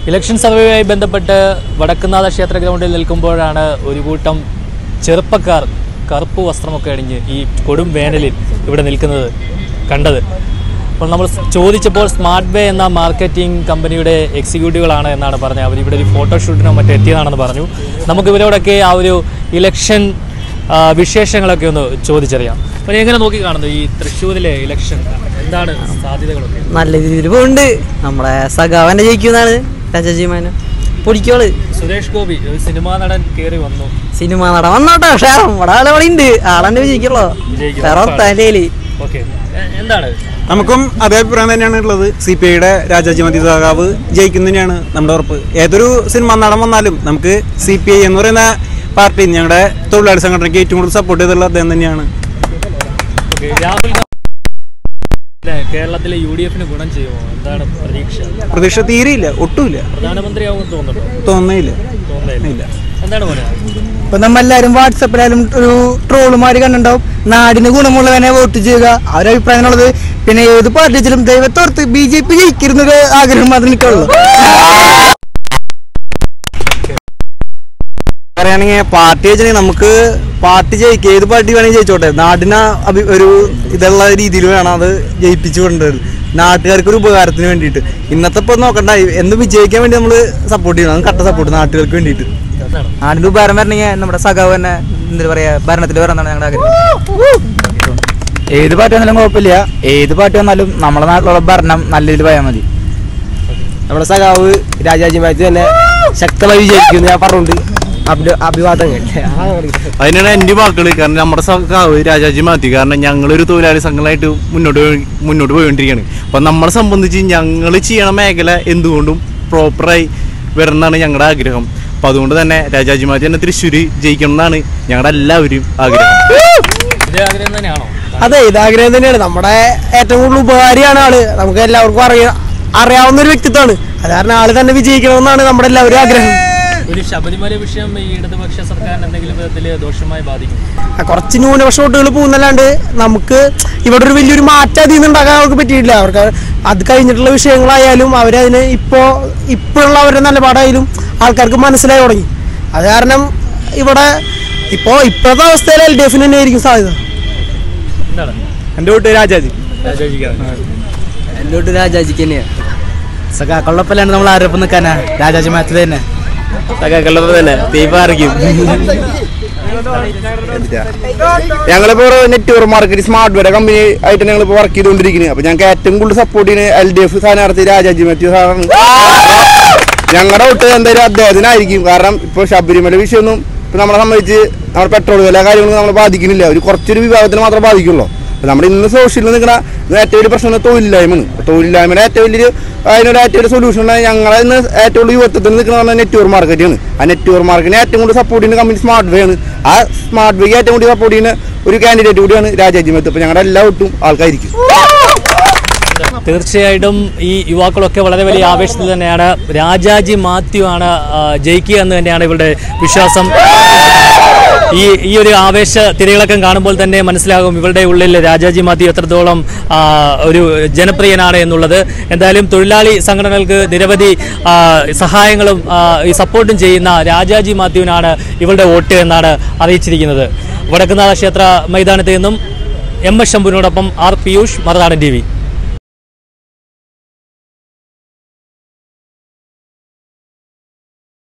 Election സർവേയുമായി ബന്ധപ്പെട്ട് വടക്കുന്നാഥ ക്ഷേത്ര ഗ്രൗണ്ടിൽ നിൽക്കുമ്പോഴാണ് ഒരു കൂട്ടം ചെറുപ്പക്കാർ കറുപ്പ് വസ്ത്രമൊക്കെ അണിഞ്ഞ് ഈ കൊടും വേനലിൽ ഇവിടെ നിൽക്കുന്നത് കണ്ടത്. അപ്പോൾ നമ്മൾ ചോദിച്ചപ്പോൾ സ്മാർട്ട് വേ എന്ന മാർക്കറ്റിംഗ് കമ്പനിയുടെ എക്സിക്യൂട്ടീവുകളാണ് എന്നാണ് പറഞ്ഞത്. അവരിവിടെ ഒരു ഫോട്ടോഷൂട്ടിനോ മറ്റോ എത്തിയതാണെന്ന് പറഞ്ഞു. നമുക്ക് ഇവരോടൊക്കെ ആ ഒരു ഇലക്ഷൻ വിശേഷങ്ങളൊക്കെ ഒന്ന് ചോദിച്ചറിയാം. അപ്പോൾ എങ്ങനെ നോക്കി കാണുന്നു ഈ തൃശ്ശൂരിലെ ഇലക്ഷൻ? എന്താണ് സാധ്യതകളൊക്കെ? നല്ല രീതിയിൽ പോകുന്നുണ്ട്. നമ്മുടെ സഖാവന്നെ ജയിക്കുന്നതാണ്. രാജാജിമാനെ പൊടിക്കോള്. സുരേഷ് ഗോപി ഒരു സിനിമാ നടൻ കയറി വന്നു. സിനിമാ നടൻ വന്നോട്ടെ, പക്ഷേ നമ്മുടെ ആളവിടെ ഉണ്ട്. ആളെന്നെ വിജയിക്കുള്ളൂ. എന്താണ് നമുക്കും അതേ അഭിപ്രായം തന്നെയാണ് ഉള്ളത്. CPIയുടെ രാജാജി മതി സഖാവ് ജയിക്കുന്നതിനാണ് നമ്മുടെ ഉറപ്പ്. ഏതൊരു സിനിമ നടൻ വന്നാലും നമുക്ക് CPI എന്ന് പറയുന്ന പാർട്ടി ഞങ്ങളുടെ തൊഴിലാളി സംഘടനയ്ക്ക് ഏറ്റവും കൂടുതൽ സപ്പോർട്ട് ചെയ്തിട്ടുള്ള അദ്ദേഹം തന്നെയാണ്. കേരളത്തിലെ UDFന് ഗുണം ചെയ്യുമോ? എന്താണ് പ്രതീക്ഷ തീരെയില്ല, ഒട്ടുമില്ല. പ്രധാനമന്ത്രിയാവും തോന്നുന്നില്ല. എന്താണ് പറയുക? ഇപ്പൊ നമ്മളെല്ലാരും വാട്സപ്പിലായാലും ഒരു ട്രോളുമാര് കണ്ടുണ്ടാവും, നാടിന് ഗുണമുള്ളവനെ വോട്ട് ചെയ്യുക അവരഭിപ്രായമുള്ളത്. പിന്നെ ഏത് പാർട്ടി വെച്ചാലും ദൈവത്തോർത്ത് BJP ജയിക്കുന്നൊരു ആഗ്രഹം മാത്രമേ എനിക്കുള്ളൂ. പറയുകയാണെങ്കിൽ പാർട്ടി വെച്ചിട്ടുണ്ടെങ്കിൽ നമുക്ക് പാർട്ടി ജയിക്കുക, ഏത് പാർട്ടി വേണമെങ്കിൽ ജയിച്ചോട്ടെ. നാടിന് ഒരു ഇതുള്ള രീതിയിൽ വേണം അത് ജയിപ്പിച്ചു കൊണ്ടുവരുന്നത്, നാട്ടുകാർക്ക് ഒരു ഉപകാരത്തിന് വേണ്ടിയിട്ട്. ഇന്നത്തെ ഇപ്പൊ നോക്കണ്ട, എന്ന് വിജയിക്കാൻ വേണ്ടി നമ്മൾ സപ്പോർട്ട് ചെയ്യണം. കട്ട സപ്പോർട്ട് നാട്ടുകാർക്ക് വേണ്ടിയിട്ട്. നാടിന്റെ ഉപകാരം വരണമെങ്കിൽ നമ്മുടെ സഖാവ് തന്നെ എന്താ പറയാ ഭരണത്തിൽ വരാനാണ് ഞങ്ങളുടെ ആഗ്രഹം. ഏത് പാർട്ടി വന്നാലും കുഴപ്പമില്ല, ഏത് പാർട്ടി വന്നാലും നമ്മുടെ നാട്ടിലുള്ള ഭരണം നല്ല രീതിയിൽ പോയാൽ മതി. നമ്മുടെ സഖാവ് രാജാജി മാറ്റി തന്നെ ശക്തമായി വിജയിക്കും ഞാൻ പറഞ്ഞുകൊണ്ട് അഭിവാദങ്ങൾ. അതിനാണ് എൻ്റെ വാക്കുകൾ. കാരണം നമ്മുടെ സഖാവ് രാജാജി മാറ്റി, കാരണം ഞങ്ങളൊരു തൊഴിലാളി സംഘങ്ങളായിട്ട് മുന്നോട്ട് പോയിക്കൊണ്ടിരിക്കുകയാണ്. അപ്പം നമ്മളെ സംബന്ധിച്ച് ഞങ്ങൾ ചെയ്യണ മേഖല എന്തുകൊണ്ടും പ്രോപ്പറായി വരണമെന്നാണ് ഞങ്ങളുടെ ആഗ്രഹം. അപ്പം അതുകൊണ്ട് തന്നെ രാജാജി മാറ്റി തന്നെ തൃശ്ശൂര് ജയിക്കണം എന്നാണ് ഞങ്ങളുടെ എല്ലാവരും ആഗ്രഹം. അതെ, ഇതാഗ്രഹം തന്നെയാണ്. നമ്മുടെ ഏറ്റവും കൂടുതൽ ഉപകാരിയാണ് ആള്. നമുക്ക് എല്ലാവർക്കും അറിയാവുന്ന ഒരു വ്യക്തിത്വമാണ്. അത് കാരണം ആള് തന്നെ വിജയിക്കണമെന്നാണ് നമ്മുടെ എല്ലാവരും ആഗ്രഹം. ഒരു ശബരിമല വിഷയം ഈ ഇടതുപക്ഷ സർക്കാരിന് എന്തെങ്കിലും വിധത്തിൽ ദോഷമായി ബാധിക്കും? കുറച്ച് ന്യൂനപക്ഷ വോട്ടുകൾ പോകുന്നല്ലാണ്ട് നമുക്ക് ഇവിടെ ഒരു വലിയൊരു മാറ്റം അതിൽ നിന്ന് ഉണ്ടാക്കാൻ അവർക്ക് പറ്റിയിട്ടില്ല. അവർക്ക് അത് കഴിഞ്ഞിട്ടുള്ള വിഷയങ്ങളായാലും അവരതിന് ഇപ്പോഴുള്ള അവരുടെ നിലപാടായാലും ആൾക്കാർക്ക് മനസ്സിലായി തുടങ്ങി. അത് കാരണം ഇവിടെ ഇപ്പോഴത്തെ അവസ്ഥയിൽ LDF തന്നെ ആയിരിക്കും സാധ്യത. എൻ്റെ വോട്ട് രാജാജി. എൻ്റെ വോട്ട് രാജാജിക്ക് തന്നെയാണ്. സഖാക്കൊള്ളപ്പല്ലാണ് നമ്മൾ ആരോപ്പം നിൽക്കാനാ രാജാജി മാറ്റി തന്നെ. സഖാക്കൊള്ളപ്പം തന്നെ തീപാറിക്കും. ഞങ്ങളിപ്പോ network market smart wear company ആയിട്ട് ഞങ്ങളിപ്പോ വർക്ക് ചെയ്തുകൊണ്ടിരിക്കുന്നത്. അപ്പൊ ഞങ്ങൾക്ക് ഏറ്റവും കൂടുതൽ സപ്പോർട്ട് ചെയ്യുന്ന LDF സ്ഥാനാർത്ഥി രാജാജി മാത്യു സാറാണ്. ഞങ്ങളുടെ വോട്ട് എന്തായാലും അദ്ദേഹത്തിനായിരിക്കും. കാരണം ഇപ്പൊ ശബരിമല വിഷയമൊന്നും ഇപ്പൊ നമ്മളെ സംബന്ധിച്ച് നമ്മുടെ പെട്രോൾ വില കാര്യങ്ങളൊന്നും നമ്മളെ ബാധിക്കുന്നില്ല. ഒരു കുറച്ചൊരു വിഭാഗത്തിന് മാത്രമേ ബാധിക്കുള്ളൂ. അപ്പൊ നമ്മുടെ ഇന്ന് സോഷ്യലിൽ നിൽക്കുന്ന ഏറ്റവും വലിയ പ്രശ്നം തൊഴിലില്ലായ്മയാണ്. തൊഴിലില്ലായ്മയുടെ ഏറ്റവും വലിയ സൊല്യൂഷൻ ഞങ്ങളെ ഇന്ന് ഏറ്റവും വലിയ യുവത്വത്തിൽ നിൽക്കുന്ന നെറ്റ്വർക്ക് മാർക്കറ്റാണ്. ആ നെറ്റ്വർക്ക് മാർക്കറ്റിനെ ഏറ്റവും കൂടുതൽ സപ്പോർട്ട് ചെയ്യുന്ന കമ്പനി സ്മാർട്ട് വേ ആണ്. ആ സ്മാർട്ട് വേക്ക് ഏറ്റവും കൂടുതൽ സപ്പോർട്ട് ചെയ്യുന്ന ഒരു കാൻഡിഡേറ്റ് കൂടിയാണ് രാജാജി മാത്യു. അപ്പൊ ഞങ്ങളുടെ എല്ലാ വോട്ടും ആൾക്കായിരിക്കും. തീർച്ചയായിട്ടും ഈ യുവാക്കളൊക്കെ വളരെ വലിയ ആവേശത്തിൽ തന്നെയാണ്. രാജാജി മാത്യു ആണ് ജയിക്കുക എന്ന് തന്നെയാണ് ഇവരുടെ വിശ്വാസം. ഈ ഒരു ആവേശ തിരകളക്കം കാണുമ്പോൾ തന്നെ മനസ്സിലാകും ഇവരുടെ ഉള്ളിൽ രാജാജി മാത്യു എത്രത്തോളം ഒരു ജനപ്രിയനാണ് എന്നുള്ളത്. എന്തായാലും തൊഴിലാളി സംഘടനകൾക്ക് നിരവധി സഹായങ്ങളും ഈ സപ്പോർട്ടും ചെയ്യുന്ന രാജാജി മാത്യുവിനാണ് ഇവരുടെ വോട്ട് എന്നാണ് അറിയിച്ചിരിക്കുന്നത്. വടക്കുന്നാഥ ക്ഷേത്ര മൈതാനത്ത് നിന്നും MS ശംഭുവിനോടൊപ്പം R. പിയൂഷ്, മറുനാടൻ TV.